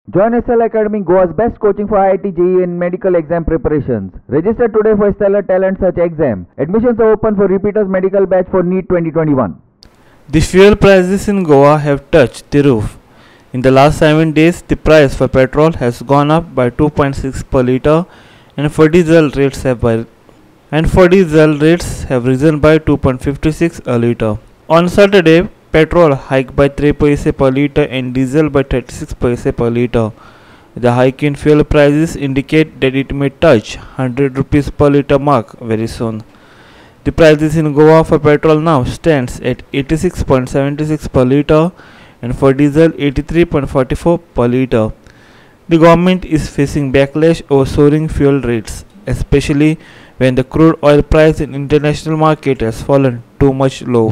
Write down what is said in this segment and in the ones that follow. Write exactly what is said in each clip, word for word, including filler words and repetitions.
Join S L Academy, Goa's best coaching for I I T, J E E and medical exam preparations. Register today for Stellar Talent Search exam. Admissions are open for repeaters medical batch for NEET twenty twenty-one. The fuel prices in Goa have touched the roof. In the last seven days, the price for petrol has gone up by two point six per litre, and for diesel rates have by and for diesel rates have risen by two point five six a litre. On Saturday, petrol hiked by three paise per litre and diesel by thirty-six paise per litre. The hike in fuel prices indicate that it may touch one hundred rupees per litre mark very soon. The prices in Goa for petrol now stands at eighty-six point seven six per litre and for diesel eighty-three point four four per litre. The government is facing backlash over soaring fuel rates, especially when the crude oil price in international market has fallen too much low.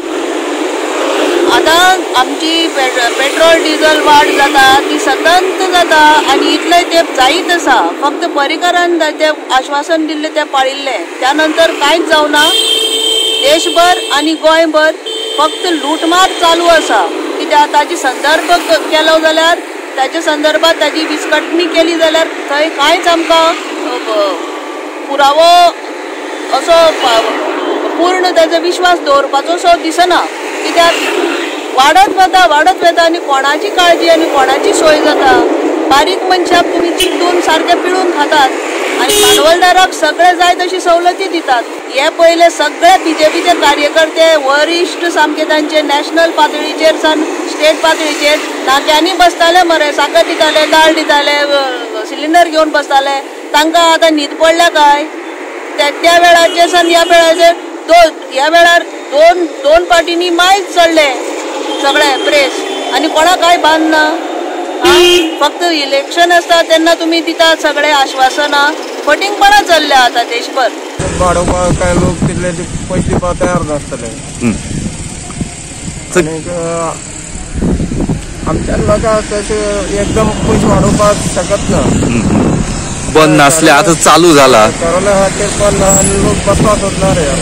आता आमची petrol diesel वाढ जाता ती सतत जाता आणि इतले ते जायत आसा. फक्त पर्रीकारान ते आश्वासन दिल्ले ते पाळिल्ले, त्यानंतर कांयच जावना. देशभर आणि गोंयभर फक्त लूटमार चालू आसा. कित्याक ताची संदर्भ केलो जाल्यार ताच्या संदर्भात ताची विस्कटणी केली जाल्यार थंय कांयच आमकां पुरावो असो पूर्ण ताचो विश्वास दवरपाचो सो दिसना. कित्याक वाडत वता वाडत वता आणि कोणाची काळजी आणि कोणाची सोय जाता. बारीक मनशाक तुम्ही चिंतून सारखे पिळून खातात आणि भांडवलदाराक सगळे जाय तशी सवलती दितात. हे पहिले सगळे बीजेपीचे कार्यकर्ते वरिष्ठ सामके तांचे नॅशनल पातळीचेर सान स्टेट पातळीचेर नाक्यांनी बसताले मरे, साखर दिताले, दाळ दिताले, सिलिंडर घेवन बसताले. तांकां आतां न्हीद पडल्या काय? त्या वेळाचेर सान ह्या वेळाचेर दोन ह्या वेळार दोन दोन पार्टींनी मायच चडले सगळे प्रेस आणि कोणा काय भान ना. फक्त इलेक्शन असता तेन्ना तुम्ही दितात सगळे आश्वासना. फटिंगपणा चल्ल्या आता देशभर. वाडोवपाक काय लोक तितले पयशे दिवपाक तयार नासतले. आमच्या लोकांक तशें एकदम पयशे वाडोवपाक शकत ना. बंद नासले आता चालू जाला. कोरोना खातीर बंद आनी लोक बसपाक सोदना रे.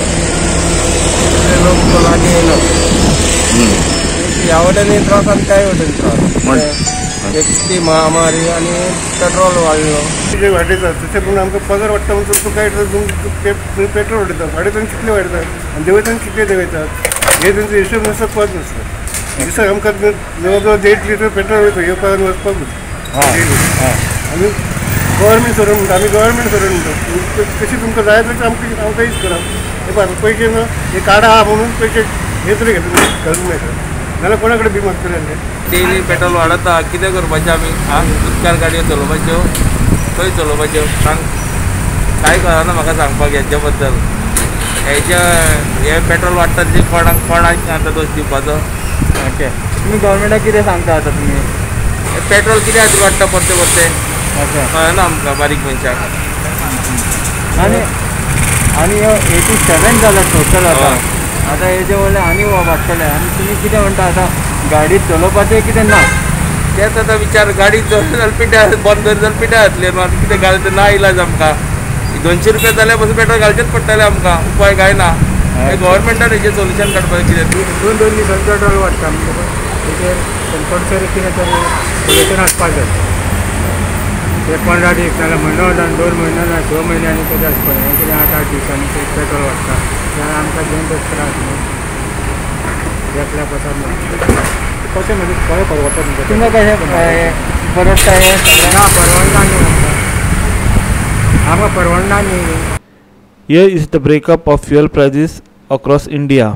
लोक लागीं येयना. ह्या वटेन त्रास आनी त्या वटेन त्रास. एक ती महामारी आणि पेट्रोल वाडलो जे वाडयतात तशें पूण आमकां पगार वाडटा म्हणून तूं काय पेट्रोल वाडयता वाडयतना कितले वाडयतात आनी देंवयतना कितले देंवयतात हे तांचो हिशोब नासता पद नासता. दिसाक आमकां जवळ जवळ देड लिटर पेट्रोल वयता येवपाक वचपाक आनी गव्हर्मेंट सरून म्हणटा आमी गव्हर्मेंट सरून म्हणटा तशी तुमकां जाय तशें आमकां आमकां यूज करप. हे पळय पयशे न्हू हे कार्ड आहा म्हणून पयशे हे तरी घेता घालूंक मेळटा नाल्यार कोणा कडेन भिमात केलें. डेली पेट्रोल वाडता कितें करपाचें आमी? आं उदकार गाडयो चलोवपाच्यो खंय चलोवपाच्यो सांग? कांय कळना म्हाका सांगपाक हेच्या बद्दल. हेच्या हे पेट्रोल वाडटा तेजे कोणाक कोणाक आतां दोश दिवपाचो? ओके, तुमी गव्हर्मेंटाक कितें सांगता आतां तुमी? पेट्रोल कित्या खातीर वाडटा परते परते कळना आमकां बारीक मनशाक. आनी आनी एटी सेवन जाला टोटल आतां. आतां हेजे वयले आनी वाडटले आनी तुमी कितें म्हणटा आतां गाडी चलोवपाचें कितें ना? तेच आतां विचार गाडी चलता जाल्यार पिड्ड्या बंद करी जाल्यार पिड्ड्या जातले न्हू. आतां कितें घालता ना इलाज आमकां. दोनशे रुपया जाल्यार पासून पेट्रोल घालचेंच पडटलें आमकां. उपाय काय ना. गव्हर्मेंटान हेजें सोल्युशन काडपाचें कितें. दोन दोन दिसान पेट्रोल वाडटा तेजेर कंपल्सरी कितें तरी सोल्युशन आसपाक जाय. ते पंदरा दीस नाल्यार म्हयनो जावन दोन म्हयनो ना स म्हयन्यांनी तरी आसपाक जाय. कितें आठ आठ दिसांनी पेट्रोल वाडटा जाल्यार आमकां दोन दीस त्रास न्हू. एकल्या पसार कशें म्हणजे खंय परवडटा तुमकां? तुमकां कशें परवडटा हे? ना परवडना न्ही आमकां आमकां परवडना न्ही. Here is the breakup of fuel prices across India.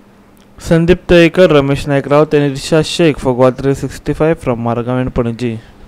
Sandeep Tayekar, Ramesh Naik Raut and Risha Sheikh for Goa three sixty-five from Margam and Panaji.